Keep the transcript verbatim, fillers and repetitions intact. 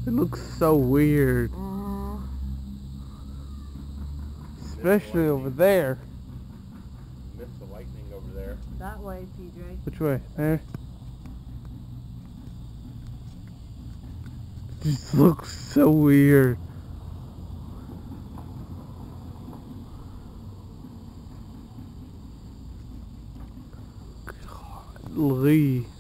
It looks so weird. Uh-huh. Especially over there. Missed the lightning over there. That way, P J. Which way? There? It just looks so weird. Golly.